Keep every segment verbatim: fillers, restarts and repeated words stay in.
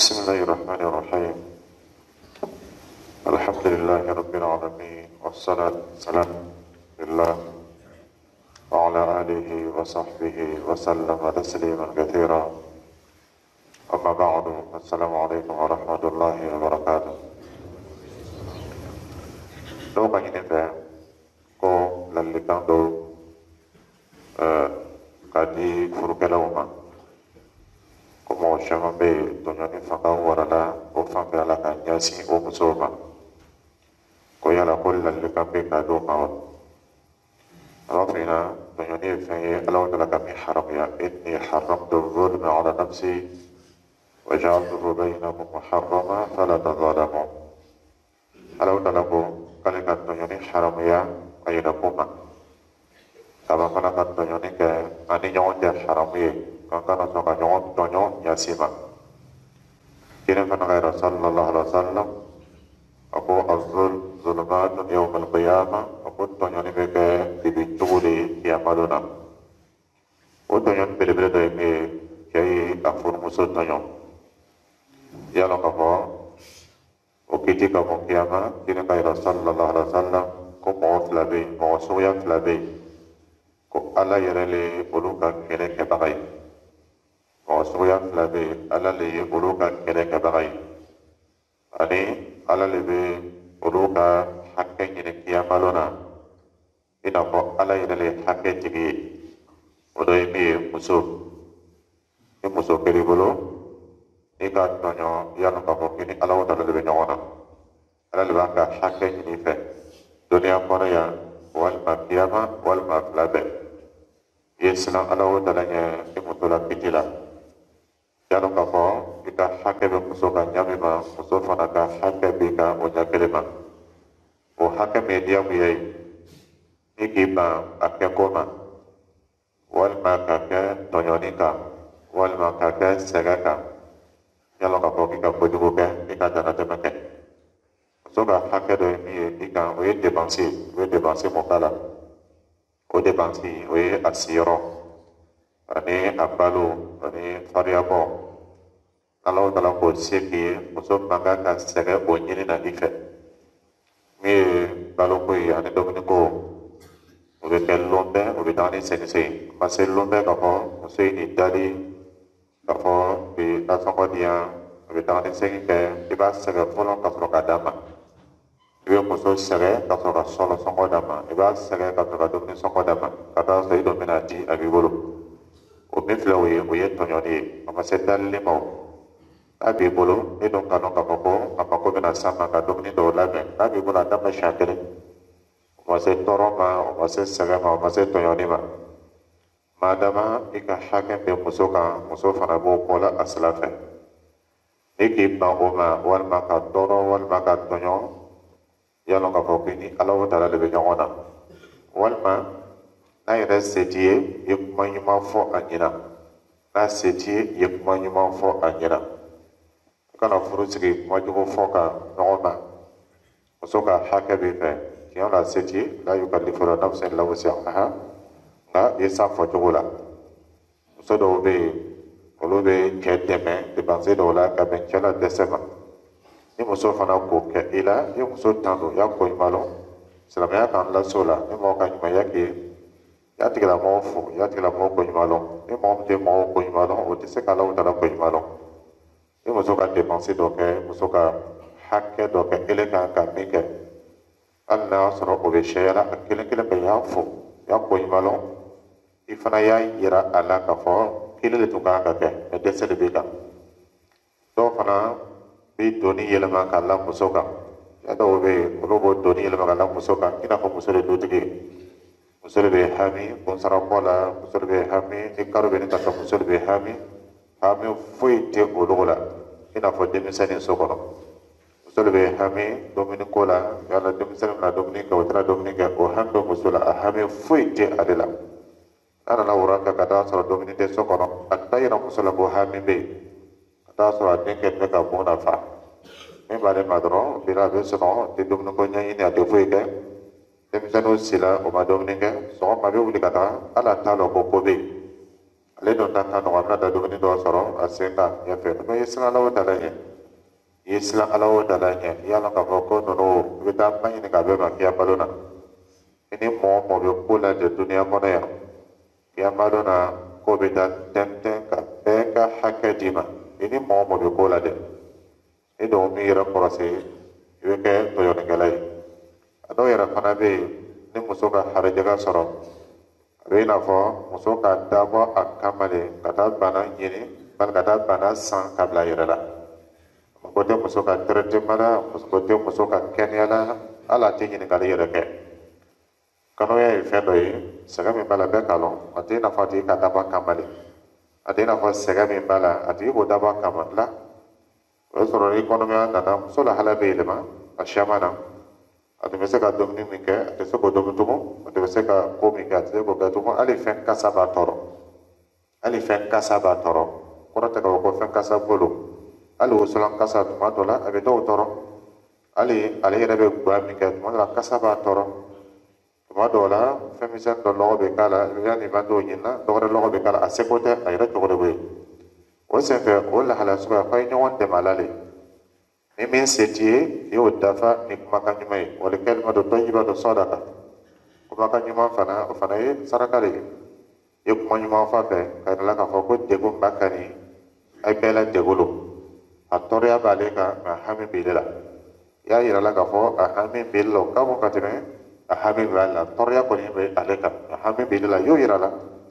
Bismillahirrahmanirrahim. Alhamdulillahi rabbil alamin. Wassalatu wassalamu billah wa ala alihi wa sahbihi wa sallama tasliman katsira. Amma ba'du. Assalamualaikum warahmatullahi wabarakatuh. Do ka ɲini fɛ ko ladilikan do uh, ka di furukɛlaw ma. Ko mɔgɔ caman bɛ yen tɔɲɔni fanga warala o fan fɛ Ala ka ɲɛsin o musow ma. Ko yala ko ladilikan bɛ ka d'o ma wa? A b'a fɔ ɲɛna tɔɲɔni ye fɛn ye Ala Ta'ala ka min haramuya. Inni haramtu zulma ala nafsi wa ja'altuhu bainakum muharrama fala tadhalamu. Ala Ta'ala ko k'ale ka tɔɲɔni haramuya a yɛrɛ ko ma. Kaba fana ka tɔɲɔni kɛ ani ɲɔgɔn cɛ haramu ye. Kan kana sɔn ka ɲɔgɔn tɔɲɔ ɲasi ma. Kira fana ka yira sallallahu alaihi wa sallam a ko azul zulumatun yawmal qiyamah, a ko tɔɲɔni bɛ kɛ dibi cogo de ye kiyama don na. O tɔɲɔni belebele dɔ ye min ye cɛ ye a furumuso tɔɲɔ. Yala ka fɔ o kiti ka bɔ kiyama, kira ka yira sallallahu alaihi wa sallam ko mɔgɔ fila bɛ yen, mɔgɔ suguya fila bɛ yen ko Ala yɛrɛ le olu ka kɛlɛ kɛbaga ye. Mɔgɔ suguya fila bɛ yen Ala le ye olu ka kɛlɛ kɛbaga ye, ani Ala le bɛ olu ka hakɛ ɲini kiyama don na i n'a fɔ Ala yɛrɛ le ye hakɛ tigi ye. O dɔ ye min ye muso. Ni muso kɛl'i bolo n'i ka tɔɲɔ yala k'a fɔ k'i ni Ala Ta'ala de bɛ ɲɔgɔn na. Ala le b'a ka hakɛ ɲini i fɛ duniya kɔnɔ yan walima kiyama walima fila bɛɛ. I ye siran Ala Ta'ala ɲɛ i muso la kiti la. Yala k'a fɔ i ka hakɛ bɛ muso ka ɲami ma, muso fana ka hakɛ b'i ka o ɲɛ kelen ma. O hakɛ min ye diyagoya ye i k'i ban a kɛ ko ma, walima ka kɛ tɔɲɔni kan, walima ka kɛ sɛgɛ kan. Yala k'a fɔ k'i ka kojugu kɛ, i ka damatɛmɛ kɛ. Muso ka hakɛ dɔ ye min ye i kan, o ye dépense ye, o ye dépense mun k'a la. O dépense o ye a siyɔrɔ ani a balo ani fariya bɔ. Ala Ta'ala k'o se k'i ye, muso man kan ka sɛgɛ o ɲini na i fɛ. Min ye baloko ye ani dumuniko, o bɛ kɛ lɔn bɛɛ, o bɛ taa ni senise ye. Ma se lɔn bɛɛ k'a fɔ muso ye nin dali k'a fɔ bi nasɔngɔ di yan, o bɛ taa ni segin kɛ, i b'a sɛgɛ fɔlɔ ka sɔrɔ ka d'a ma. I bɛ muso sɛgɛ ka sɔrɔ ka sɔlɔ sɔngɔ d'a ma, i b'a sɛgɛ ka sɔrɔ ka dumuni sɔngɔ d'a ma, ka taa sɔrɔ i dɔ bɛna di a b'i bolo. O min filɛ o ye, o ye tɔɲɔni ye, a ma se dalili ma o. N'a b'i bolo i dun ka dɔn k'a fɔ ko a mako bɛna s'a ma ka dumuni dɔw labɛn. N'a b'i bolo a daminɛ siɲɛ kelen, o ma se tɔɔrɔ ma, o ma se sɛgɛ ma, o ma se tɔɲɔni ma. Madama i ka hakɛ bɛ muso kan, muso fana b'o bɔla a sira fɛ. Ni k'i ban o ma walima ka tɔɔrɔ walima ka tɔɲɔ, yala k'a fɔ k'i ni Ala Ta'ala de bɛ ɲɔgɔn na. Walima n'a yɛrɛ se t'i ye i ye kuma ɲuman fɔ a ɲɛna. N'a se t'i ye i ye kuma ɲuman fɔ a ɲɛna. I kana furu sigi kuma jugu fɔ ka ɲɔgɔn ma. Muso ka hakɛ b'i fɛ, tiɲɛ la se t'i ye, la yukallifu nafsan illa wus'aha, nka i san fɔ cogo la. Muso dɔw bɛ yen olu bɛ cɛ dɛmɛ dépense dɔw la ka bɛn cɛ la dɛsɛ ma. Ni muso fana k'o kɛ i la, i muso tan don, i y'a ko ɲuman lɔn. Silamɛya k'an lase o la, ni mɔgɔ ka ɲumanya k'i ye, i y'a tigilamɔgɔ fo, i y'a tigilamɔgɔ ko ɲuman lɔn. Ni mɔgɔ min tɛ mɔgɔw ko ɲuman lɔn, o tɛ se k'Ala Ta'ala ko ɲuman lɔn. Ni muso ka dépense dɔ kɛ, muso ka hakɛ dɔ kɛ, ele kan ka min kɛ, hali n'a y'a sɔrɔ o bɛ sariya la, a kelen kelen bɛɛ y'a fo, i y'a ko ɲuman lɔn. I fana y'a yira a la k'a fɔ kelen de tun kan ka kɛ, mɛ dɛsɛ de b'i kan. Dɔw fana bɛ doni yɛlɛma k'a la muso kan. Ya dɔw bɛ yen olu b'o doni yɛlɛma k'a la muso kan i n'a fɔ muso de dutigi ye. Muso de bɛ hami bɔnsarabɔ la, muso de bɛ hami ni kalo bɛ ne ka sɔrɔ, muso de bɛ hami hami foyi tɛ olu la i n'a fɔ denmisɛnnin so kɔnɔ. Muso de bɛ hami dumuni ko la, yala denmisɛnnin bɛna dumuni kɛ o tɛna dumuni kɛ, o hami bɛ muso la, a hami foyi tɛ ale la. N'a nana wura fɛ ka taa sɔrɔ dumuni tɛ so kɔnɔ, a tɛ taa yira muso la ko hami bɛ yen, ka taa sɔrɔ a denkɛ bɛ ka bon nafa. Min b'ale ma dɔrɔn bi a bɛ sɔrɔ tɛ dumuni ko ɲɛɲini, a tɛ foyi kɛ. Denmisɛnninw si la o ma dumuni kɛ, sɔgɔma a bɛ wuli ka taa, hali a t'a dɔn ko ko bɛ yen. ale don ta kan wa na da do ni do soro asenga ya fe no ye sala lawo dala ye ye sala alawo dala ye ya la ka ko no no be ta pa ni ka be ma ya balona ini mo mo be ko la de dunia ko na ya ya balona ko be ta ten ten ka be ka hakadima ini mo mo be ko la de e do mi ra ko se ye ke to yo ne galai ado ya ra fana be ni muso ka harajaga soro a bɛ i n'a fɔ muso ka dabɔ a kama de ka taa bana ɲini bali ka taa bana san ka bila a yɛrɛ la ko tɛ muso ka traitement la ko tɛ muso ka kɛnɛya la hali a tɛ ɲininkali yɛrɛ kɛ kɔnɔya ye fɛn dɔ ye sɛgɛn min b'a la bɛɛ k'a dɔn a tɛ i n'a fɔ a tigi ka dabɔ a kama de a tɛ i n'a fɔ sɛgɛn min b'a la a tigi k'o dabɔ a kama la o y'a sɔrɔ ni kɔnɔmaya nana muso lahala bɛ yɛlɛma a siyaman na a tun bɛ se ka dumuni min kɛ a tɛ se k'o dumuni tugun a tun bɛ se ka ko min kɛ a tɛ se k'o kɛ tugun hali fɛn kasa b'a tɔɔrɔ hali fɛn kasa b'a tɔɔrɔ kɔrɔ tɛ k'a fɔ ko fɛn kasa bolo hali wusulan kasa tuma dɔ la a bɛ dɔw tɔɔrɔ hali ale yɛrɛ bɛ guwa min kɛ tuma dɔ la kasa b'a tɔɔrɔ tuma dɔw la fɛn misɛnnin dɔ lɔgɔ bɛ k'a la yanni i ma t'o ɲini na dɔ wɛrɛ lɔgɔ bɛ k'a la a seko tɛ a yɛrɛ cogo de bɛ yen o senfɛ o lahala suguya f'a ye ɲɔgɔn dɛmɛ a la de ni min se t'i ye i y'o dafa ni kumakan ɲuman ye wali kalima dɔ tɔjiba dɔ sɔdaka kumakan ɲuman fana o fana ye saraka de ye i ye kuma ɲuman fɔ a fɛ ka yira la k'a fɔ ko degun b'a kan nin a bɛɛ la degun lo a tɔɔrɔya b'ale kan mɛ a hami b'ale la i y'a yira la k'a fɔ a hami b'ale la o ka bon ka tɛmɛ a hami b'ale la tɔɔrɔya kɔni bɛ ale kan a hami b'ale la i y'o yira la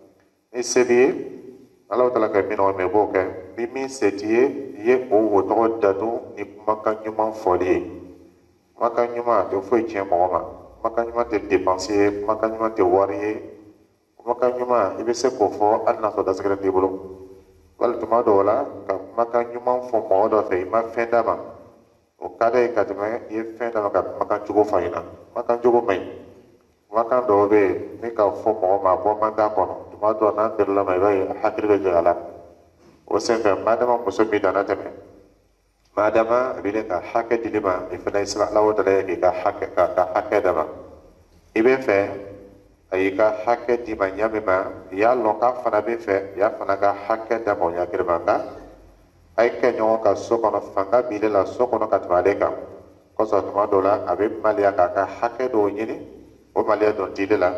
ni se b'i ye Ala tala ka min o mɛ b'o kɛ ni min se t'i ye i ye o wotɔgɔ dadun ni kumakan ɲuman fɔli ye kumakan ɲuman a tɛ foyi tiɲɛ mɔgɔ ma kumakan ɲuman tɛ dépense ye kumakan ɲuman tɛ wari ye kumakan ɲuman i bɛ se k'o fɔ hali n'a sɔrɔ dasɛgɛlen t'i bolo wali tuma dɔw la ka kumakan ɲuman fɔ mɔgɔ dɔ fɛ i ma fɛn d'a ma o ka d'a ye ka tɛmɛ i ye fɛn d'a ma ka kumakan jugu f'a ɲɛna kumakan jugu man ɲi kumakan dɔw bɛ yen ni ka fɔ mɔgɔ ma a bɔ man d'a kɔnɔ tuma dɔw n'an delila ma i b'a ye a hakili bɛ jigin a la o senfɛ maadama muso min nana tɛmɛ maadama a bɛ ka hakɛ dili ma i fana ye sila Alahu Tala ye k'i ka hakɛ k'a ka hakɛ d'a ma i bɛ fɛ a y'i ka hakɛ d'i ma ɲa min ma i y'a lɔn k'a fana bɛ fɛ i y'a fana ka hakɛ d'a ma o ɲa kelen ma nka a ye kɛ ɲɔgɔn kan so kɔnɔ fanga b'ile la so kɔnɔ ka tɛmɛ ale kan kosɔn tuma dɔw la a bɛ maliya k'a ka hakɛ dɔw ɲini o maliya dɔn t'i la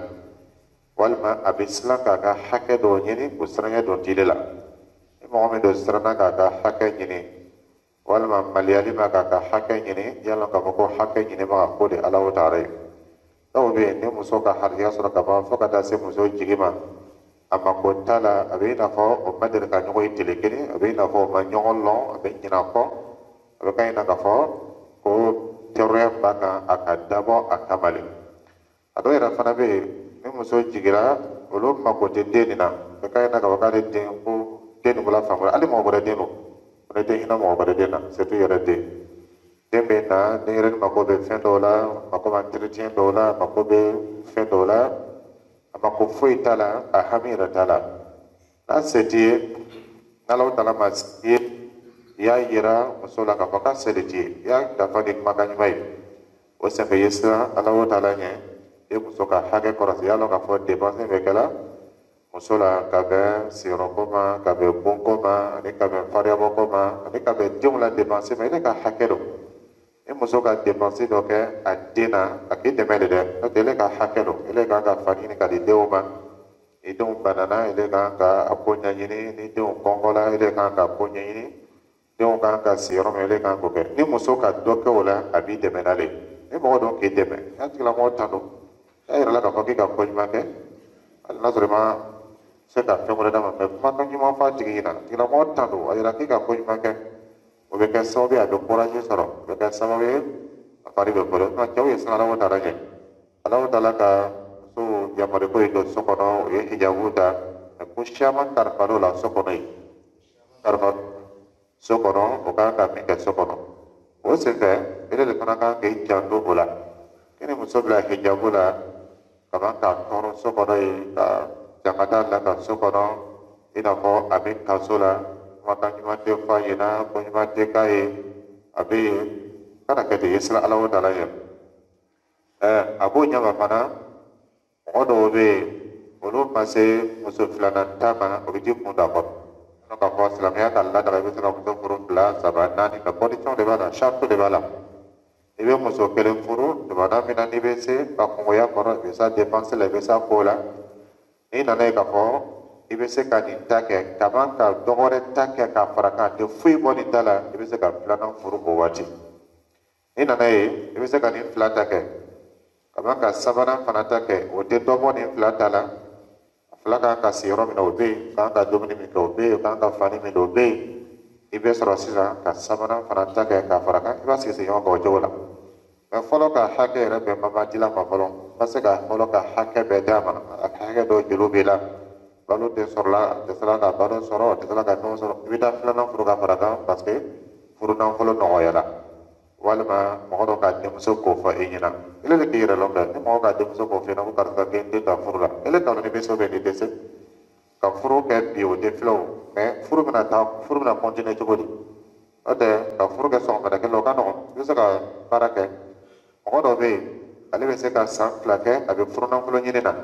walima a bɛ siran k'a ka hakɛ dɔw ɲini o siranya dɔn t'i la ni mɔgɔ min don siranna k'a ka hakɛ ɲini walima maliyali ma k'a ka hakɛ ɲini yala k'a fɔ ko hakɛ ɲinibaga ko de Alahu Taala ye dɔw bɛ yen ni muso ka hariya sɔrɔ ka ban fo ka taa se muso jigi ma a mako t'a la a bɛ i n'a fɔ o ma deli ka ɲɔgɔn ye tile kelen a bɛ i n'a fɔ o ma ɲɔgɔn lɔn a bɛ ɲinɛ a kɔ a bɛ k'a ɲɛna k'a fɔ ko tɔɔrɔya b'a kan a ka dabɔ a kama le a dɔw yɛrɛ fana bɛ yen ni muso jigira olu mako tɛ den nin na a bɛ k'a ɲɛna k'a fɔ k'ale den ko den nin bɔra fan wɛrɛ hali mɔgɔ wɛrɛ den don fana den hinɛ mɔgɔ wɛrɛ den na surtout yɛrɛ den den bɛ na den yɛrɛ mako bɛ fɛn dɔw la mako bɛ entretien dɔw la mako bɛ fɛn dɔw la a mako foyi t'a la a hami yɛrɛ t'a la n'a se t'i ye n'Alahu Taala ma se i ye i y'a yira muso la k'a fɔ k'a se de t'i ye i y'a dafa ni kumakan ɲuman ye o senfɛ i ye siran Alahu Taala ɲɛ i ye muso ka hakɛ kɔlɔsi i y'a dɔn k'a fɔ dépense bɛ kɛla muso la ka bɛn sigiyɔrɔko ma ka bɛn bonko ma ani ka bɛn fariyabɔko ma ani ka bɛn denw la dépense ma i ne ka hakɛ don ni muso ka dépense dɔ kɛ a den na a k'i dɛmɛ de dɛ n'o tɛ ele ka hakɛ don ele kan ka fani ɲini ka di denw ma ni denw banana ele kan ka a ko ɲɛɲini ni denw kɔngɔla ele kan ka ko ɲɛɲini denw kan ka si yɔrɔ min ele kan k'o kɛ ni muso ka dɔ kɛ o la a b'i dɛmɛ n'ale ni mɔgɔ don k'i dɛmɛ n'a tigilamɔgɔ tan don n'a yɛrɛ la k'a fɔ k'i ka ko ɲuman kɛ hali n'a sɔrɔ i ma se ka fɛn wɛrɛ d'a ma mɛ kumakan ɲuman fɔ a tigi ɲɛna tigilamɔgɔ tan don a yira k'i ka ko ɲuman kɛ o bɛ kɛ sababu ye a bɛ courage sɔrɔ o bɛ kɛ sababu ye a fari bɛ bolo nka cɛw ye siran Alahu Taala ɲɛ Alahu Taala ka muso yamari ko ye don so kɔnɔ o ye hijabu ta mɛ ko caman kalifa l'o la so kɔnɔ yen kalifa so kɔnɔ o kan ka min kɛ so kɔnɔ o senfɛ ele de fana kan k'i janto o la kini muso bila hijabu la ka ban k'a tɔɔrɔ so kɔnɔ yen ka jangata la ka so kɔnɔ i n'a fɔ a bɛ kaso la kumakan ɲuman tɛ fɔ a ɲɛna ko ɲuman tɛ k'a ye a bɛ yen kana kɛ ten i ye siran Alahu Taala ɲɛ ɛɛ a b'o ɲɛma fana mɔgɔ dɔw bɛ yen olu ma se muso filanan ta ma o bɛ di kun da kɔrɔ n'o ka fɔ silamɛya ka ladala i bɛ se ka muso furu fila saba naani mais condition de b'a la charte de b'a la i bɛ muso kelen furu jamana min na n'i bɛ se ka kungoya kɔrɔ i bɛ sa dépense la i bɛ sa ko la n'i nana ye k'a fɔ i bɛ se ka nin ta kɛ ka ban ka dɔ wɛrɛ ta kɛ k'a fara kan tɛ foyi bɔ nin ta la i bɛ se ka filanan furu o waati n'i nana ye i bɛ se ka nin fila ta kɛ ka ban ka sabanan fana ta kɛ o tɛ dɔ bɔ nin fila ta la a fila kan ka se yɔrɔ min na o bɛ yen kan ka dumuni min kɛ o bɛ yen kan ka fani min kɛ o bɛ yen i bɛ sɔrɔ sisan ka sabanan fana ta kɛ k'a fara kan i b'a sigi sigi ɲɔgɔn kan o cogo la mɛ fɔlɔ ka hakɛ yɛrɛ bɛn ma ma dila ma fɔlɔ n ma se ka fɔlɔ ka hakɛ bɛɛ d'a ma a hakɛ dɔ juru b'i la balo tɛ sɔrɔla a dɛsɛla ka balo sɔrɔ a dɛsɛla ka ɲɔgɔn sɔrɔ i bɛ taa filanan furu ka fara kan parce que furu nafolo nɔgɔyala walima mɔgɔ dɔ ka denmuso k'o fɔ e ɲɛna ele de k'i yɛrɛ lɔn dɛ ni mɔgɔ ka denmuso k'o fɔ ɲɛna ko karisa k'e den ta furu la ele t'a dɔn ni bɛ se bɛ ni dɛsɛ ka furu kɛ bi o tɛ filaw mɛ furu bɛna taa furu bɛna continuer cogo di o tɛ ka furu kɛ sɔgɔmada kelen o ka nɔgɔn i bɛ se ka baara kɛ mɔgɔ dɔ bɛ yen ale bɛ se ka san fila kɛ a bɛ furu nafolo ɲini na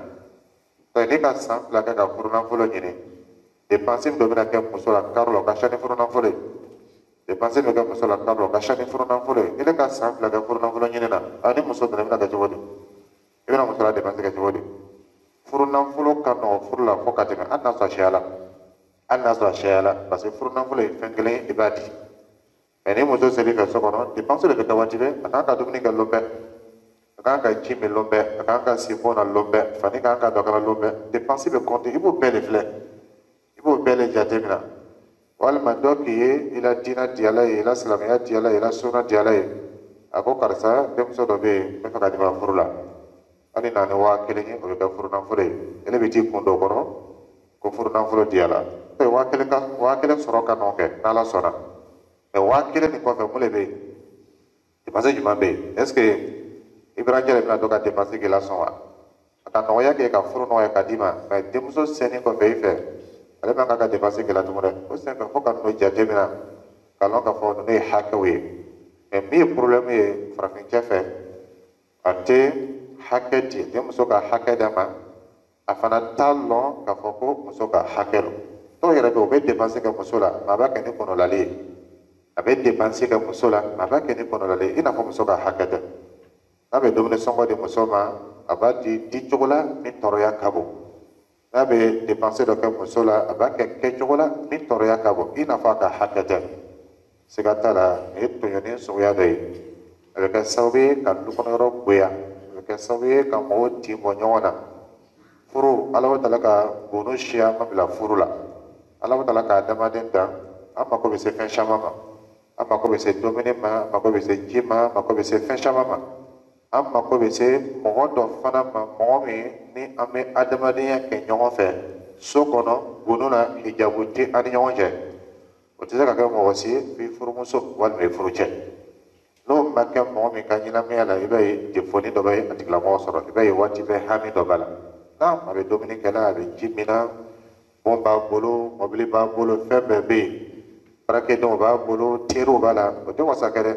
ne ka san fila kɛ ka furu nafolo ɲini dépense min dɔ bɛna kɛ muso la karo la o ka ca ni furu nafolo ye dépense min bɛ kɛ muso la karo la o ka ca ni furu nafolo ye ne ka san fila kɛ furu nafolo ɲini na a ni muso donna i bɛna kɛ cogo di i bɛna muso la dépense kɛ cogo di furu nafolo ka nɔgɔn furu la fo ka tɛmɛ hali n'a sɔrɔ a sɛya la hali n'a sɔrɔ a sɛya la parce que furu nafolo ye fɛn kelen ye i b'a di mɛ ni muso seli fɛ so kɔnɔ dépense de bɛ kɛ waati bɛɛ a kan ka dumuni kɛ lon bɛɛ a kan ka ji min lon bɛɛ a kan ka si bon na lon bɛɛ fani kan ka dɔ kɛra lon bɛɛ dépense bɛ compter i b'o bɛɛ de filɛ i b'o bɛɛ de jate minɛ walima dɔ k'i ye i la diinɛ diyala ye i la silamɛya diyala ye i la sunna diyala ye a ko karisa denmuso dɔ bɛ yen n bɛ fɛ ka di ma furu la hali n'a ni waa kelen ye o bɛ kɛ furu nafolo ye ele bɛ t'i kun dɔ kɔrɔ ko furu nafolo diyala waa kelen ka waa kelen sɔrɔ ka nɔgɔn kɛ n'ala sɔnna mɛ waa kelen nin kɔfɛ mun de bɛ yen dépense jumɛn bɛ yen est ce que Ibrahima yɛrɛ bɛna dɔ ka dépense k'i la sɔn wa a ka nɔgɔya kɛ ka furu nɔgɔya ka d'i ma mɛ denmuso sɛni kɔfɛ i fɛ ale man kan ka dépense k'i la tugun dɛ o sen fɛ fo ka ninnu jate minɛ k'a lɔn k'a fɔ ninnu ye hakɛw ye mɛ min ye problème ye farafin cɛ fɛ a tɛ hakɛ di denmuso ka hakɛ d'a ma a fana t'a lɔn k'a fɔ ko muso ka hakɛ don dɔw yɛrɛ bɛ yen u bɛ dépense kɛ muso la mɛ a b'a kɛ ni kɔnɔlali ye a bɛ dépense kɛ muso la mɛ a b'a kɛ ni kɔnɔlali ye i n'a fɔ muso ka hakɛ tɛ n'a bɛ dumuni sɔngɔ di muso ma a b'a di di cogo la min tɔɔrɔya ka bon n'a bɛ dépense dɔ kɛ muso la a b'a kɛ kɛ cogo la min tɔɔrɔya ka bon i n'a fɔ a ka hakɛ tɛ siga t'a la nin ye tɔɲɔni suguya dɔ ye a bɛ kɛ sababu ye ka dukɔnɔyɔrɔ goya a bɛ kɛ sababu ye ka mɔgɔw tin bɔ ɲɔgɔn na furu Alahu Taala ka gɔnɔ siya ma bila furu la Alahu Taala ka adamaden dan an mako bɛ se fɛn caman ma an mako bɛ se dumuni ma an mako bɛ se ji ma an mako bɛ se fɛn caman ma an mako bɛ se mɔgɔ dɔ fana ma mɔgɔ min ni an bɛ adamadenya kɛ ɲɔgɔn fɛ so kɔnɔ gɔnɔ na hijabu tɛ an ni ɲɔgɔn cɛ o tɛ se ka kɛ mɔgɔ si ye f'i furumuso walima i furucɛ n'o ma kɛ mɔgɔ min ka ɲɛnamaya la i b'a ye telefɔni dɔ bɛ a tigilamɔgɔ sɔrɔ i b'a ye waati bɛɛ hami dɔ b'a la n'a a bɛ dumuni kɛ la a bɛ ji min na bon b'a bolo mɔbili b'a bolo fɛn bɛɛ bɛ yen baarakɛdenw b'a bolo teriw b'a la o tɛ wasa kɛ dɛ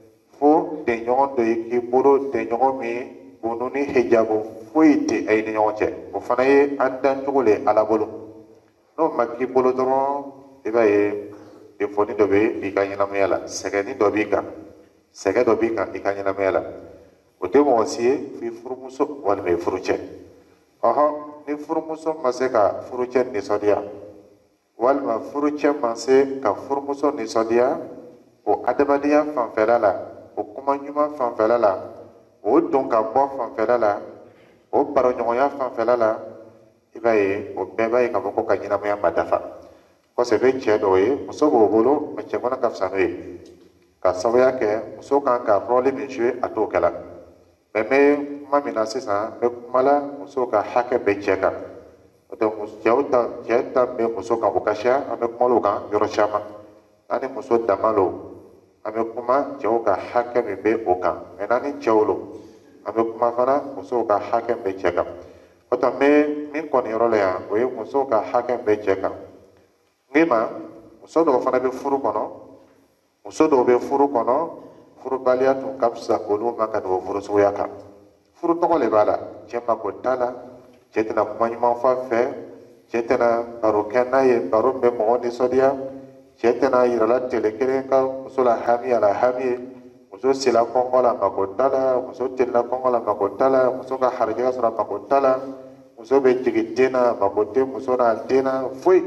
fo denɲɔgɔn dɔ y'i k'i bolo denɲɔgɔn min gɔnɔ ni hijabu foyi tɛ a ye ni ɲɔgɔn cɛ o fana ye an dancogo le Ala bolo n'o ma k'i bolo dɔrɔn i b'a ye telefɔni dɔ bɛ i ka ɲɛnamaya la sɛgɛnni dɔ b'i kan sɛgɛ dɔ b'i kan i ka ɲɛnamaya la o tɛ mɔgɔ si ye f'i furumuso walima i furucɛ ɔhɔn ni furumuso ma se ka furucɛ nisɔndiya walima furucɛ ma se ka furumuso nisɔndiya o adamadenya fanfɛla la o kuma ɲuman fanfɛla la o don ka bɔ fanfɛla la o baroɲɔgɔnya fanfɛla la i b'a ye o bɛɛ b'a ye k'a fɔ ko ka ɲɛnamaya ma dafa kosɛbɛ cɛ dɔw ye muso b'o bolo mɛ cɛ fana ka fisa n'o ye ka sababuya kɛ muso kan ka rôle min jouer a t'o kɛla mɛ n bɛ kuma min na sisan n bɛ kuma la muso ka hakɛ bɛ cɛ kan donc cɛw ta cɛ ta bɛ muso kan o ka ca an bɛ kuma o kan yɔrɔ caman n'a ni muso dama lo an bɛ kuma cɛw ka hakɛ min bɛ o kan mɛ n'a ni cɛw lo an bɛ kuma fana musow ka hakɛ min bɛ cɛ kan o tɔ n bɛ min kɔni yɔrɔ la yan o ye musow ka hakɛ min bɛ cɛ kan n ma muso dɔw fana bɛ furu kɔnɔ muso dɔw bɛ furu kɔnɔ furubaliya tun ka fisa olu ma ka tɛmɛ furu suguya kan furu tɔgɔ de b'a la cɛ mako t'a la cɛ tɛna kuma ɲuman fɔ a fɛ, cɛ tɛna baro kɛ n'a ye baro min bɛ mɔgɔ nisɔndiya, cɛ tɛna yirala tele kelen ka muso la hami a la hami ye, muso sela kɔngɔ la mako t'a la, muso telila kɔngɔ la mako t'a la, muso ka harijɛgɛ sɔrɔ mako t'a la, muso bɛ jigin den na mako tɛ muso n'a den na foyi.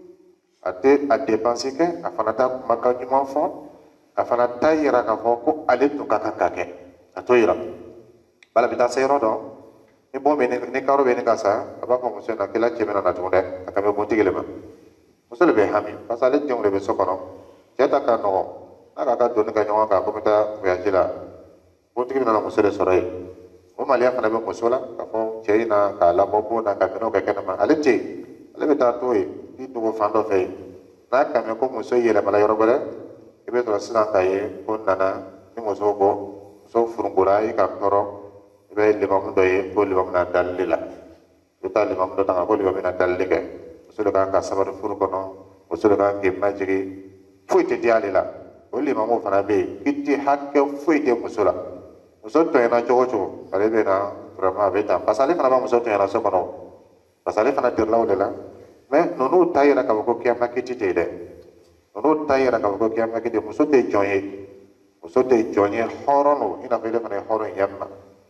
A tɛ a dépense kɛ, a fana t'a kumakan ɲuman fɔ, a fana t'a yira k'a fɔ ko ale tun ka kan ka kɛ, a t'o yira. Bala bi taa se yɔrɔ dɔ, ni bon bɛ ni karo bɛ ne ka sa, a b'a fɔ muso in na k'ila cɛ bɛna na tugun dɛ, a kan bɛ buntigi le ma. Muso de bɛ hami parce que ale denw de bɛ so kɔnɔ, cɛ ta ka nɔgɔ, n'a ka ka donni kɛ ɲɔgɔn kan ko bɛ taa voyage la, buntigi bɛna muso de sɔrɔ yen. O maliya fana bɛ muso la k'a fɔ cɛ in na k'a labɔ bon na ka minɛnw kɛ kɛnɛma, ale tɛ yen, ale bɛ taa to yen, i dogo fan dɔ fɛ yen. N'a ka mɛn ko muso yɛlɛmala yɔrɔ wɛrɛ, i bɛ sɔrɔ sisan k'a ye ko nana ni muso bɔ, muso furukora i ka tɔɔrɔ, i bɛ limamu dɔ ye ko limamu na dalili la, i bɛ taa limamu dɔ ta kan ko limamu na dalili kɛ, muso de kan ka sabali furu kɔnɔ, muso de kan k'i majigi, foyi tɛ di ale la. O limamu fana bɛ yen, i tɛ hakɛ foyi tɛ muso la. Muso tɔɲɔna cogo o cogo, ale bɛ na vraiment a bɛ tan parce que ale fana b'a muso tɔɲɔna so kɔnɔ, parce que ale fana dirila o de la. Mais ninnu t'a yira k'a fɔ ko kiyama kiti tɛ yen dɛ, ninnu t'a yira k'a fɔ ko kiyama kiti, muso tɛ jɔn ye, muso tɛ jɔn ye, hɔrɔn don, i n'a fɔ ele fana ye hɔrɔn ye ɲɛ ma.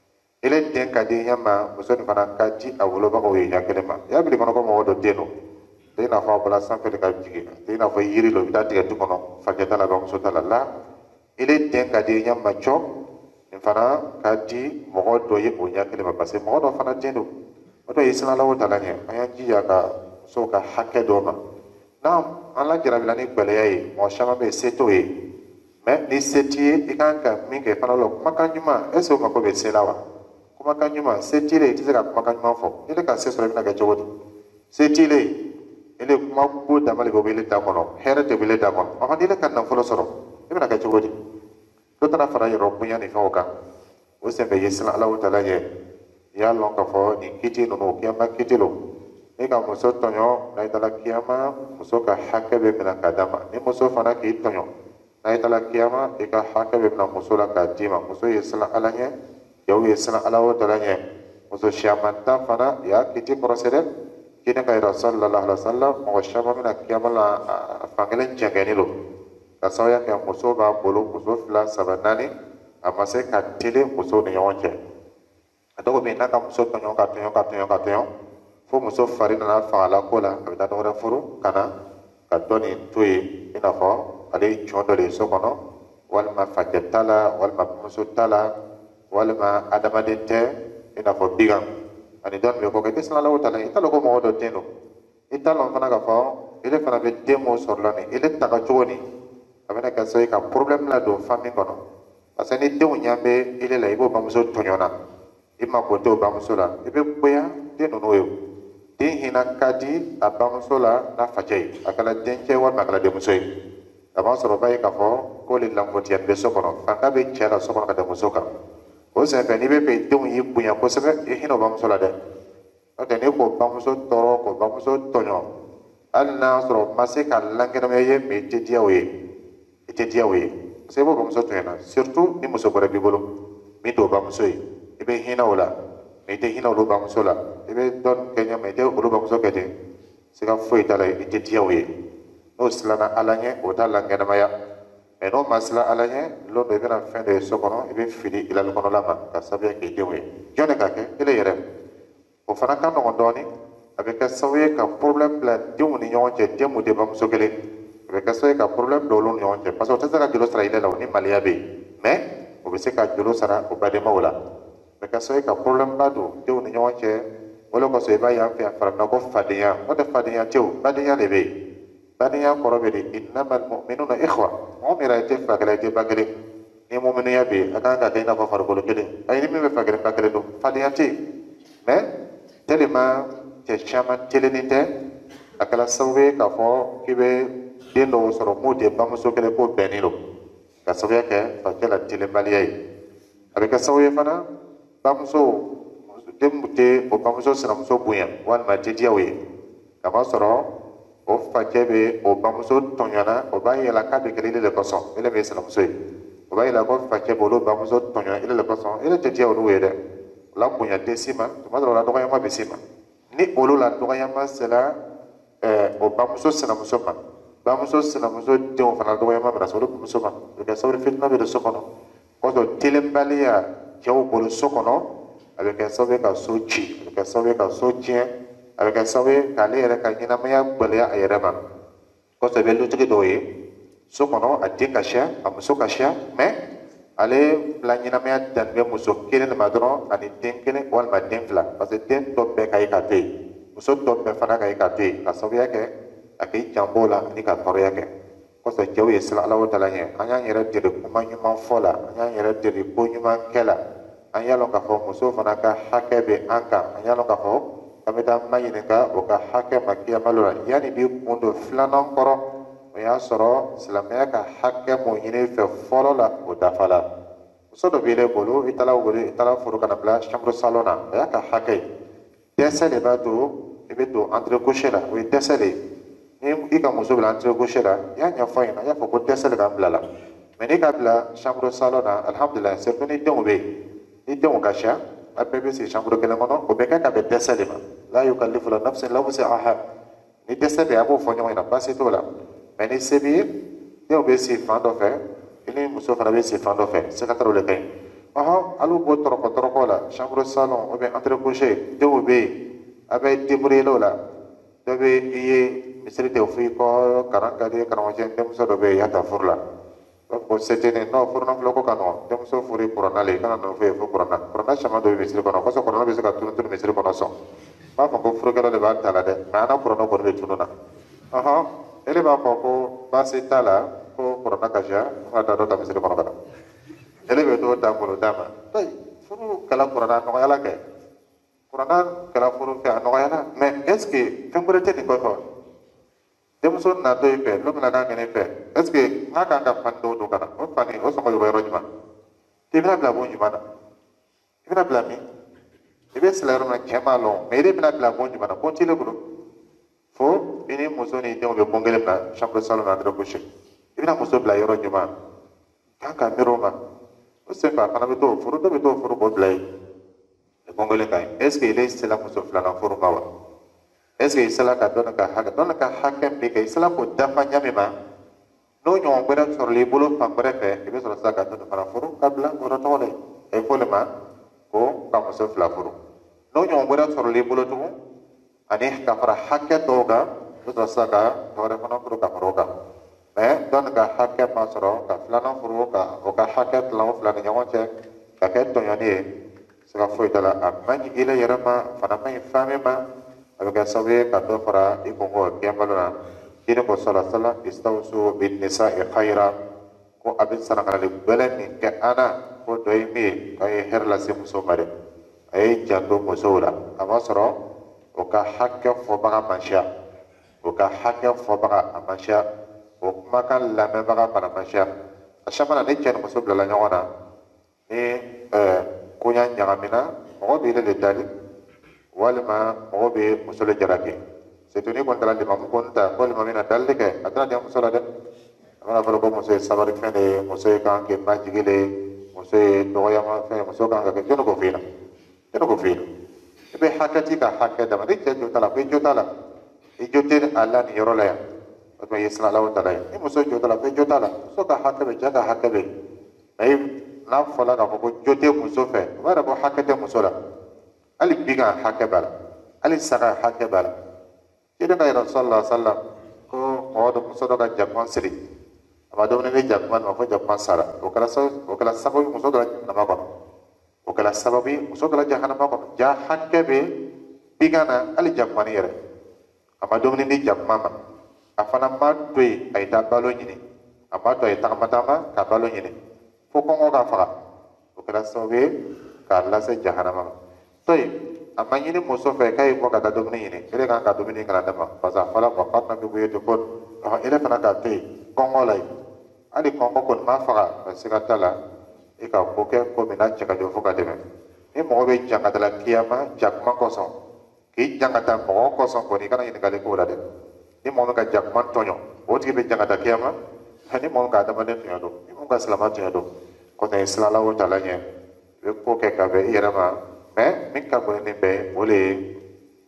Ele den ka di ɲɛ ma, muso nin fana ka di a wolobagaw ye ɲɛ kelen ma. I y'a bili kɔnɔ ko mɔgɔ dɔ den don, tɛ i n'a fɔ a bɔra sanfɛ de ka jigin, tɛ i n'a fɔ yiri lo, i bɛ taa tigɛ du kɔnɔ, fajɛ t'a la, bamuso t'a la, la ele den ka di ɲɛ ma cɔ, nin fana ka di mɔgɔ dɔ ye o ɲɛ kelen ma parce que mɔgɔ dɔ fana den don. O dɔ ye sinalawo ta la ɲɛ, an y'an jija ka musow ka hakɛ dɔ ma. N'a an la jarabila ni gwɛlɛya ye, mɔgɔ caman bɛ yen se t'o ye, mais ni se t'i ye i kan ka min kɛ fana la kumakan ɲuman, est ce que o mako bɛ se la wa? Kumakan ɲuman, se t'i le i tɛ se ka kumakan ɲuman fɔ, ele ka se sɔrɔ i bɛna kɛ cogo di? Se t'i le, ele kuma ko dama de bɛ wele da kɔnɔ, hɛrɛ tɛ wele da kɔnɔ, ɔhɔn ni ele ka nafolo sɔrɔ i bɛna kɛ cogo di? Dɔ taara fara yɔrɔ bonya ni fɛnw kan, o sen bɛ ye siran Alahu Taala ɲɛ, i y'a lɔn k'a fɔ nin kiti ninnu kiyama kiti lo. Ni ka muso tɔɲɔ n'a yitala kiyama, muso ka hakɛ bɛ minɛ k'a d'a ma. Ni muso fana k'i tɔɲɔ n'a yitala kiyama, i ka hakɛ bɛ minɛ muso la k'a d'i ma. Muso ye siran Ala ɲɛ, cɛw ye siran Alahu Taala ɲɛ. Muso siamanta fana i y'a kiti kɔrɔsɛ dɛ, kini ka yira sallallahu alaihi wa sallam, mɔgɔ caman bɛna kiyama la a fankelen jɛngɛni lo. Ka sababuya kɛ muso b'a bolo, muso fila saba naani, a ma se ka teli musow ni ɲɔgɔn cɛ. A dɔw bɛ yen n'a ka muso tɔɲɔ ka tɔɲɔ ka tɔɲɔ ka tɔɲɔ, fo muso fari nana fagala ko la, a bɛ taa dɔ wɛrɛ furu ka na ka dɔ nin to yen i n'a fɔ ale ye jɔn dɔ de ye so kɔnɔ, walima facɛ t'a la, walima muso t'a la, walima adamaden tɛ i n'a fɔ bigan. Ani dɔ nin bɛ kɔ kɛ, i tɛ siran Alahu Taala ɲɛ, i t'a dɔn ko mɔgɔ dɔ den don, i t'a dɔn fana k'a fɔ ele fana bɛ den mun sɔrɔla nin, ele ta ka cogo nin, a bɛna kɛ sababu ye ka problème ladon famille kɔnɔ. Parce que ni denw ɲɛ bɛ ele la, i b'o bamuso tɔɲɔna, i mako t'o bamuso la, i bɛ goya den ninnu ye. Den hinɛ ka di a bamuso la n'a facɛ ye, a kɛra dencɛ walima a kɛra denmuso ye. A b'a sɔrɔ ba ye k'a fɔ ko le lamɔtiya bɛ so kɔnɔ, fanga bɛ cɛ la so kɔnɔ ka tɛmɛ muso kan. O senfɛ n'i bɛ fɛ denw y'i bonya kosɛbɛ, i hinɛ o bamuso la dɛ. N'o tɛ n'i k'o bamuso tɔɔrɔ, k'o bamuso tɔɲɔ, hali n'a sɔrɔ ma se ka lankɛnɛmaya ye mais i tɛ diya o ye, i tɛ diya o ye. Parce que i b'o bamuso tɔɲɔna, surtout ni muso wɛrɛ b'i bolo min t'o bamuso ye, i bɛ hinɛ o la. Mais i tɛ hinɛ olu bamuso la, i bɛ dɔɔni kɛ ɲɛ mais i tɛ olu bamuso kɛ ten, siga foyi t'a la, i tɛ diya o ye. N'o siranna Ala ɲɛ, o t'a lankɛnɛmaya. Mais n'o ma siran Ala ɲɛ, don dɔ i bɛna fɛn dɔ ye so kɔnɔ, i bɛ fili ilali kɔnɔla ma ka sababuya k'i denw ye. Jɔn de ka kɛ? Ele yɛrɛ. O fana ka nɔgɔn dɔɔni, a bɛ kɛ sababu ye ka problème bila denw ni ɲɔgɔn cɛ, den mun tɛ bamuso kelen. A bɛ kɛ sababu ye ka problème bila olu ni ɲɔgɔn cɛ parce que o tɛ se ka jolo sara ile la, o ni maloya bɛ yen. Mais o bɛ se ka jolo sara o badenmaw la. Mɛ ka sababu ka problème ba don denw ni ɲɔgɔn cɛ, o de kosɔn i b'a ye an fɛ yan farafinna ko fadenya, n'o tɛ fadenya tɛ o, badenya de bɛ yen. Badenya kɔrɔ bɛ de innamal mu'minuna ikhwa, mɔgɔ min yɛrɛ i tɛ fa kelen i tɛ ba kelen, ni muminiya bɛ yen a kan ka kɛ i n'a fɔ farikolo kelen, ayi ni min bɛ fa kelen ba kelen don, fadenya tɛ yen. Mais tellement cɛ caman telenen tɛ, a kɛra sababu ye k'a fɔ k'i bɛ den dɔw sɔrɔ mun tɛ bamuso kelen ko bɛnnen don, ka sababuya kɛ facɛ la telenbaliya ye. A bɛ kɛ sababu ye fana bamuso den mun tɛ o bamuso sinamuso bonya walima tɛ diya o ye, ka b'a sɔrɔ o facɛ bɛ o bamuso tɔɲɔna, o b'a yɛlɛ k'a bɛ kɛ ele de kosɔn, ele min ye sinamuso ye, o b'a yɛlɛ ko facɛ bɛ olu bamuso tɔɲɔna ele de kosɔn, ele tɛ diya olu ye dɛ. O la bonya tɛ s'i ma, tuma dɔw la dɔgɔyama bɛ s'i ma. ni olu la dɔgɔyama sela ɛɛ o bamuso sinamuso ma bamuso sinamuso denw fana dɔgɔyama bɛna se olu bamuso ma o bɛ kɛ sababu fitina bɛ don so kɔnɔ kɔsɔ telenbaliya cɛw bolo so kɔnɔ a bɛ kɛ sababu ye ka so ci a bɛ kɛ sababu ye ka so tiɲɛ a bɛ kɛ sababu ye k'ale yɛrɛ ka ɲɛnamaya gɛlɛya a yɛrɛ ma kɔsɔ i bɛ lutigi dɔw ye so kɔnɔ a den ka siya a muso ka siya mɛ ale bila ɲɛnamaya dan bɛ muso kelen de ma dɔrɔn ani den kelen walima den fila parce que den tɔ bɛɛ ka ye ka to yen muso tɔ bɛɛ fana ka ye ka to yen ka sababuya kɛ a k'i janbɔ o la ani ka tɔɔrɔya kɛ kɔsɔ cɛw ye sira ala o tala ɲɛ an y'an yɛrɛ deli kuma ɲuman fɔ la an y'an yɛrɛ deli ko ɲuman kɛ la an y'a lɔn k'a fɔ muso fana ka hakɛ bɛ an kan an y'a lɔn k'a fɔ k'an bɛ taa ma ɲininka o ka hakɛ ma kiyamalo la yanni b'i kun don filanan kɔrɔ o y'a sɔrɔ silamɛya ka hakɛ mun ɲini fɛ fɔlɔ la o dafa la muso dɔ b'i bolo i taara wele i taara furu kana bila chambre salon na o y'a ka hakɛ ye dɛsɛ de b'a to i bɛ don entrée couchée la o ye dɛsɛ de ye ni i ka muso bila entrée couchée la i y'a ɲɛfɔ ɲɛna i y'a fɔ ko dɛsɛ de k'an bila la mais n'i ka bila chambre salon na alhamdulilayi surtout ni denw bɛ yen ni denw ka siya a bɛɛ bɛ sigi chambre kelen kɔnɔ o bɛ kɛ ka bɛn dɛsɛ de ma la yukallifu la nafsan illa wus'aha ni dɛsɛ bɛ yen a b'o fɔ ɲɔgɔn ɲɛna baasi t'o la mais ni se b'i ye denw bɛ sigi fan dɔ fɛ i ni muso fana bɛ sigi fan dɔ fɛ secrétaire de ka ɲi ɔhɔn hali b'o tɔrɔkɔ tɔrɔkɔ la chambre salon ou bien entrée couchée denw bɛ yen a bɛ débrouiller o la dɔ bɛ i ye misiri tɛ f'i kɔ karan ka di karamɔgɔcɛ denmuso dɔ bɛ yen i y'a ta furu la b'a fɔ ko setini non furu nafolo ko ka nɔgɔn denmuso furu i kuranna le i kana nɔ fɔ ye fo kuranna kuranna caman dɔ bɛ misiri kɔnɔ kɔsɔ kuranna bɛ se ka tunu tunu misiri kɔnɔ sɔn b'a fɔ ko furukɛla de b'a ta la dɛ mais an na kuranna kɔni de tunu na ɔhɔn ele b'a fɔ ko baasi t'a la ko kuranna ka siya an ka taa dɔ ta misiri kɔnɔ ka na ele bɛ t'o ta bolo d'a ma ayi furu kɛla kuranna a nɔgɔyala kɛ kuranna kɛla furu fɛ a nɔgɔyala mais est ce que fɛn wɛrɛ tɛ nin kɔfɛ denmuso natɔ i fɛ n'o bɛna k'a ŋɛnɛ fɛ est ce que n'a kan ka fani dɔw don ka na o fani o sɔngɔ bɛ bɔ yɔrɔ jumɛn k'i bɛna bila bon jumɛn na i bɛna bila min i bɛ sira yɔrɔ min na cɛ m'a lɔn mais i de bɛna bila bon jumɛn na bon t'i le bolo fo i ni muso ni denw bɛ bon kelen bila chambre salon na entrée couchée i bɛna muso bila yɔrɔ jumɛn kan ka miiri o ma o senfɛ a fana bɛ t'o furu dɔ bɛ t'o furu k'o bila yen bon kelen ka ɲi est ce que ele sela muso filanan furu ma wa est ce que i sela ka dɔnni ka hakɛ dɔnni ka hakɛ min kɛ i sela k'o dafa ɲami ma n'o ɲɔgɔn wɛrɛ sɔrɔla i bolo fan wɛrɛ fɛ i bɛ sɔrɔ sisan ka dɔnni fana furu ka bila o yɔrɔ tɔgɔ la a ye fɔ le ma ko ka muso fila furu n'o ɲɔgɔn wɛrɛ sɔrɔla i bolo tugun ani ka fara hakɛ dɔw kan i bɛ sɔrɔ sisan ka dɔ wɛrɛ fana furu ka fara o kan mais dɔnni ka hakɛ ma sɔrɔ ka filanan furu ka o ka hakɛ tilan o fila ni ɲɔgɔn cɛ ka kɛ tɔɲɔni ye siga foyi t'a la a ma ɲi i la yɛrɛ ma fana ma ɲi fami ma a bɛ kɛ sababu ye ka dɔ fara i kɔngɔ kɛnbalo na kini ko sala sala istawusu bin nisa'i khayra ko a bɛ sanakanali gbɛlɛ min kɛ an na ko dɔ ye min ye k'a ye hɛrɛ lase muso ma dɛ a ye janto musow la a b'a sɔrɔ o ka hakɛ fɔbaga man siya o ka hakɛ fɔbaga a man siya o kumakan lamɛnbaga fana man siya a caman na ni cɛ ni muso bilala ɲɔgɔn na ni koɲa ɲagamina mɔgɔ b'i le dali walima mɔgɔ bɛ muso le jalaki surtout ni kɔni taara limamu ko n ta ko limami na dali kɛ a tɛna diya muso la dɛ a mana fɔlɔ ko muso ye sabarifɛn de ye muso ye kan kɛ majigi le ye muso ye dɔgɔyama fɛn ye muso kan ka kɛ jɔnni k'o f'i ɲɛna jɔnni k'o f'i ɲɛna i bɛ hakɛ t'i ka hakɛ dama ni cɛ jo t'a la ko i jo t'a la i jo tɛ a la nin yɔrɔ la yan o tuma i ye siran Alahu tala ye ni muso jo t'a la ko i jo t'a la muso ka hakɛ bɛ cɛ ka hakɛ bɛ ayi n'a fɔla k'a fɔ ko jo tɛ muso fɛ o b'a yɛrɛ ko hakɛ tɛ muso la hali bi kan hakɛ b'a la hali saga hakɛ b'a la kelen ka yɛrɛ sallallahu alaihi wasallam ko mɔgɔ dɔ muso dɔ ka jakuma siri a ma dumuni ni jakuma ma fo jakuma sara o kɛra o kɛra sababu muso dɔ la jahanama kɔnɔ o kɛra sababu muso dɔ la jahanama kɔnɔ ja hakɛ bɛ bi kan na hali jakumani yɛrɛ a ma dumuni ni jakuma ma a fana ma to yen a ye taa balo ɲini a ma to a ye tagama tagama ka balo ɲini fo kɔngɔ ka faga o kɛra sababu ye k'a lase jahanama ma to yen a ma ɲini muso fɛ k'a ye bɔ ka taa dumuni ɲini ele kan ka dumuni kana d'a ma parce que a fɔra wa qarna fi buyutikunna ɔhɔn ele fana k'a to yen kɔngɔ la yen hali kɔngɔ kɔni ma faga ka siga t'a la i ka ko kɛ ko min na cɛ ka jɔ fo ka tɛmɛ ni mɔgɔ bɛ jan ka taa kiyama jakuma kɔsɔn k'i jan ka taa mɔgɔ kɔsɔn kɔni i kana ɲininkali k'o la dɛ ni mɔgɔ min ka jakuma tɔɲɔ o tigi bɛ jan ka taa kiyama ni mɔgɔ min ka adamaden tɔɲɔ don ni mɔgɔ ka silamɛ tɔɲɔ don kɔni i sila Alahu tala ɲɛ i bɛ ko kɛ ka bɛn i yɛrɛ ma mais min ka bon ni bɛɛ o de ye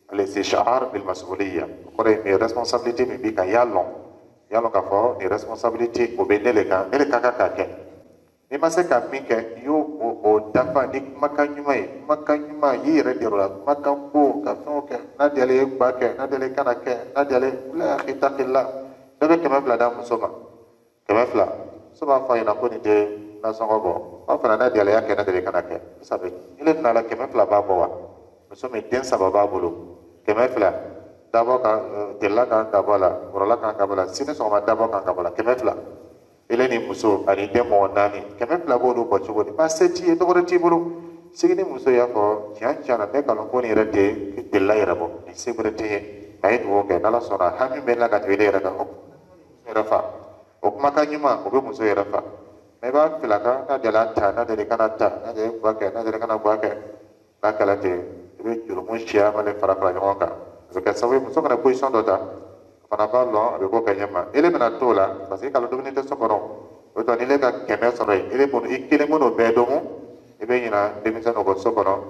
al-istish'ar bil mas'uliyya ko re mi responsabilité mi bi ka yalon yalon ka fo ni responsabilité o be ne le kan ne le ka ka ka kɛ ni ma se ka min kɛ i y'o o dafa ni kumakan ɲuman ye kumakan ɲuman i yɛrɛ dero la kumakan ko ka fɛnw kɛ n'a diyala i ye ba kɛ n'a diyala i kana kɛ n'a diyala la itakila dɔ bɛ kɛmɛ fila d'a muso ma kɛmɛ fila muso b'a fɔ a ɲɛna ko nin tɛ nasɔngɔ bɔ aw fana n'a diyala i y'a kɛ n'a diyala i kana kɛ sabu ni le nana kɛmɛ fila b'a bɔ wa muso min den saba b'a bolo kɛmɛ fila dabɔ kan delila kan ka bɔ a la wɔrɔla kan ka bɔ a la sini sɔgɔma dabɔ kan ka bɔ a la kɛmɛ fila ele ni muso ani den mɔgɔ naani kɛmɛ fila b'olu bɔ cogo di ma se t'i ye dɔgɔdɔ t'i bolo sigi ni muso y'a fɔ tiɲɛ tiɲɛ na ne kalon ko nin yɛrɛ tɛ delila yɛrɛ bɔ nin se wɛrɛ tɛ ye a ye dugawu kɛ n'ala sɔnna hami bɛ la ka tɛmɛ ele yɛrɛ kan o yɛrɛ fa o kumakan ɲuman o bɛ muso yɛrɛ fa mɛ i b'a fila kan n'a deli ta n'a deli kana ta n'a deli ba kɛ n'a deli kana ba kɛ n'a kɛla ten i bɛ jurumu siya ma le fara fara ɲɔgɔn kan a bɛ kɛ sababu ye muso fana position dɔ ta fana b'a lɔn a bɛ bɔ ka ɲɛ ma ele bɛna t'o la parce que kalo dumuni tɛ so kɔnɔ o tɔ ni ele ka kɛmɛ sɔrɔ yen ele bolo i kelen bɛ n'o bɛɛ domu i bɛ ɲina denmisɛnninw kɔ so kɔnɔ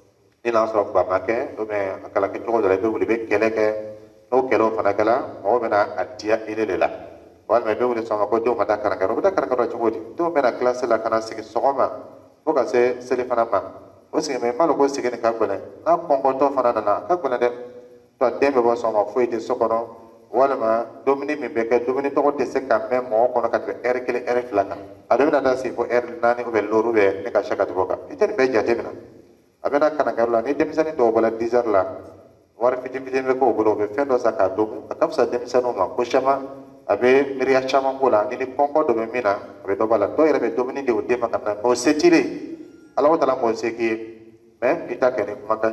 ni n'a sɔrɔ ba ma kɛ ou bien a kala kɛ cogo dɔ la i bɛ wuli i bɛ kɛlɛ kɛ n'o kɛlɛw fana kɛla mɔgɔw bɛna a diya ele de la walima i bɛ wuli sɔgɔma ko denw ma taa karankɛyɔrɔ u bɛ taa karankɛyɔrɔ cogo di denw bɛna kilasi la ka na sigi sɔgɔma fo ka se seli fana ma o sigi mɛ i m'a dɔn ko sigi nin ka gɛlɛn n'a kɔnkɔntɔ fana nana a ka gɛlɛn dɛ tɔ den bɛ bɔ sɔgɔma foyi tɛ so kɔnɔ walima dumuni min bɛ kɛ dumuni tɔgɔ tɛ se ka mɛn mɔgɔ kɔnɔ ka tɛmɛ ɛri kelen ɛri fila kan a dɔ bɛna taa sigi fo ɛri naani ou bien loru bɛ ne ka se ka tɛmɛ o kan i tɛ nin bɛɛ jate minɛ a bɛna karankɛyɔrɔ la ni denmisɛnnin dɔw bɔra dix heures la wari fitinin fitinin bɛ k'o bolo o bɛ fɛn dɔ san k'a domu a ka fisa denmisɛnninw ma ko caman a bɛ miiriya caman k'o la ni ni kɔnkɔ dɔ bɛ min na a bɛ dɔ b'a la dɔw yɛrɛ bɛ dumuni di o den ma ka na mɛ o se t'i ye ala ko taala m'o se k'i ye mɛ i t'a kɛ ni kumakan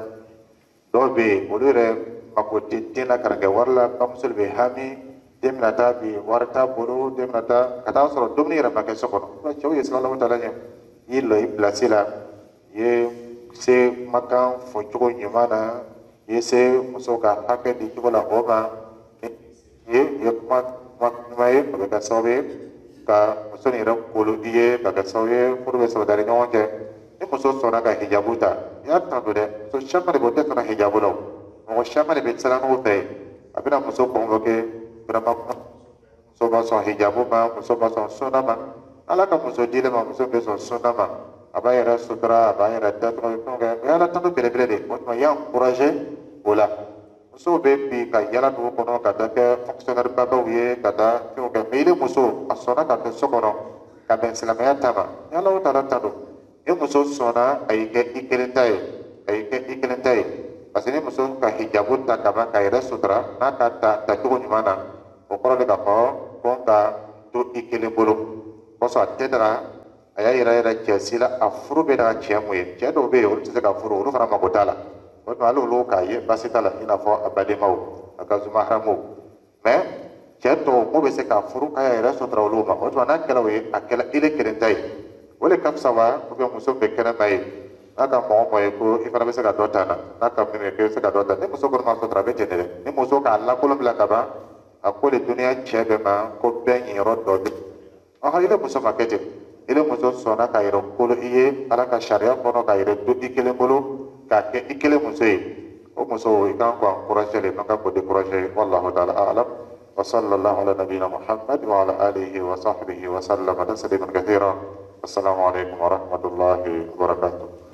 dɔw bɛ yen olu yɛrɛ mako tɛ den na karankɛ wari la bamuso de bɛ hami den bɛna taa bi wari t'a bolo den bɛna taa ka taa sɔrɔ dumuni yɛrɛ ma kɛ so kɔnɔ cɛw ye sira ala ko taala ɲɛ i ye lɔ i pilasi la i ye se kumakan fɔ cogo ɲuman na i ye se muso ka hakɛ di cogo la o ma i ye i ye kuma kuma ɲuman ye o bɛ kɛ sababu ye ka muso nin yɛrɛ kolo i ye ka kɛ sababu ye furu bɛ sabati ɲɔgɔn cɛ ni muso sɔnna ka hijabu ta i y'a tanto dɛ muso caman de bɛ o tɛ sɔnna hijabu la o mɔgɔ caman de bɛ siran n'o fɛ a bɛna muso convoqué vraiment muso ma sɔn hijabu ma muso ma sɔn sunna ma ala ka muso dile ma muso bɛ sɔn sunna ma a b'a yɛrɛ sutura a b'a yɛrɛ datugu fɛnw kɛ o ye ala tanto belebele de o tuma i y'a encouragé o la musow bɛ bi ka yala dugu kɔnɔ ka taa kɛ fonctionnaire babaw ye ka taa fɛnw kɛ mais ile muso a sɔnna ka to so kɔnɔ ka bɛn silamɛya ta ma ni ala o taala ta don ni muso sɔnna a y'i kɛ i kelen ta ye a y'i kɛ i kelen ta ye parce que ni muso ka hijabu ta ka ban ka yɛrɛ sutura n'a ka ta tacogo ɲuman na o kɔrɔ de k'a fɔ ko ka to i kelen bolo kosɔn a tɛ daga a y'a yɛrɛ yɛrɛ cɛ si la a furu bɛ daga cɛ mun ye cɛ dɔw bɛ yen olu tɛ se ka furu olu fana mako t'a la o tuma hali olu k'a ye baasi t'a la i n'a fɔ a badenmaw a ka zuma haramuw mais cɛ tɔw mun bɛ se k'a furu k'a yɛrɛ sutura olu ma o tuma n'a kɛla o ye a kɛla ile kelen ta ye o de ka fisa wa ou bien muso bɛ kɛnɛma ye n'a ka mɔgɔ mɔgɔ ye ko i fana bɛ se ka dɔ ta na n'a ka min kɛ i bɛ se ka dɔ ta ni muso kɔni ma sutura a bɛ jɛn dɛ ni muso k'a lakolon bila ka ban a ko de duniya cɛ bɛɛ ma ko bɛɛ ɲiyɔrɔ dɔ bɛ ɔhɔn ile muso ma kɛ ten ile muso sɔnna ka yɛrɛ kolo i ye ala ka sariya kɔnɔ ka yɛrɛ to i kelen bolo k'a kɛ i kelen muso ye o muso i kan k'o encourager le man kan k'o décourager wallahu ta'ala a'lam wa sallallahu ala nabiyina muhammad wa ala alihi wa sahbihi wa sallama tasliman kathira assalamu alaikum wa rahmatullahi wa barakatuh.